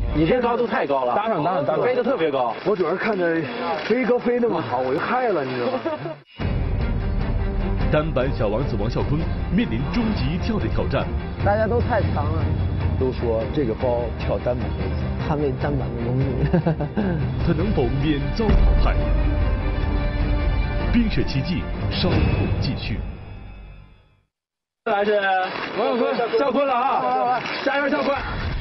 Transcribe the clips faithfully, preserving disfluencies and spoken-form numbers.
你这高度太高了， 搭上搭上搭上， 飞得特别高。 我主要是看着飞哥飞那么好，我就害了，你知道吗？ 单板小王子王啸坤面临终极跳的挑战。 大家都太强了， 都说这个包跳单板没错， 捍卫单板的荣誉。 他能否免遭淘汰？冰雪奇迹稍后继续。 来是王啸坤，啸坤了啊！加油，啸坤！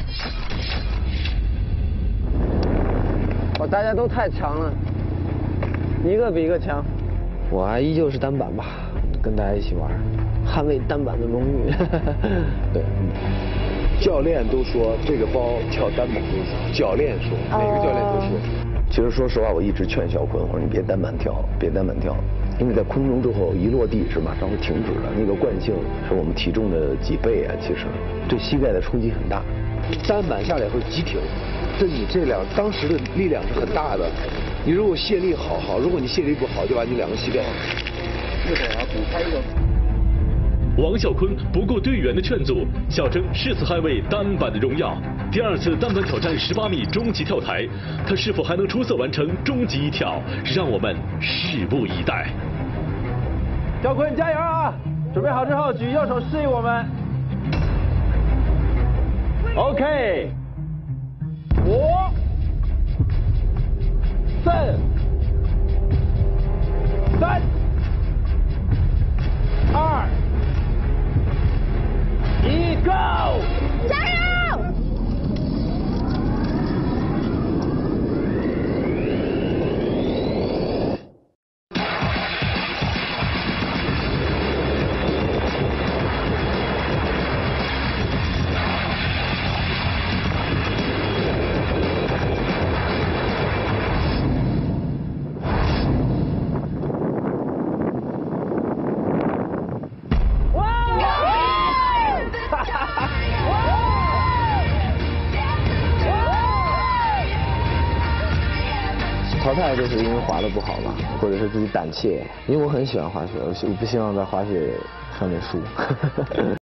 哇，大家都太强了，一个比一个强。我还依旧是单板吧，跟大家一起玩，捍卫单板的荣誉。 对，教练都说这个包跳单板没错，教练说，每个教练都说。其实说实话，我一直劝啸坤，我说你别单板跳，别单板跳。因为在空中之后一落地是马上会停止的，那个惯性是我们体重的几倍啊，其实对膝盖的冲击很大。单板下来会急停，这你这两当时的力量是很大的。你如果卸力好好，如果你卸力不好，就把你两个膝盖。这会儿补开一个。 王啸坤不顾队员的劝阻，小争誓死捍卫单板的荣耀。第二次单板挑战十八米终极跳台，他是否还能出色完成终极一跳？让我们拭目以待。 啸坤加油啊！准备好之后举右手示意我们。OK， 五、四、三、二、一 ，Go！ 加油！ 淘汰就是因为滑得不好嘛，或者是自己胆怯。因为我很喜欢滑雪，我希我不希望在滑雪上面输。